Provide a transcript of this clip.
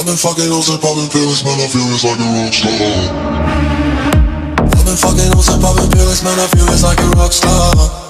I've been fucking hoes and popping pills, man, I feel it's like a rock star. I've been fucking hoes and popping pills, man, I feel it's like a rock star.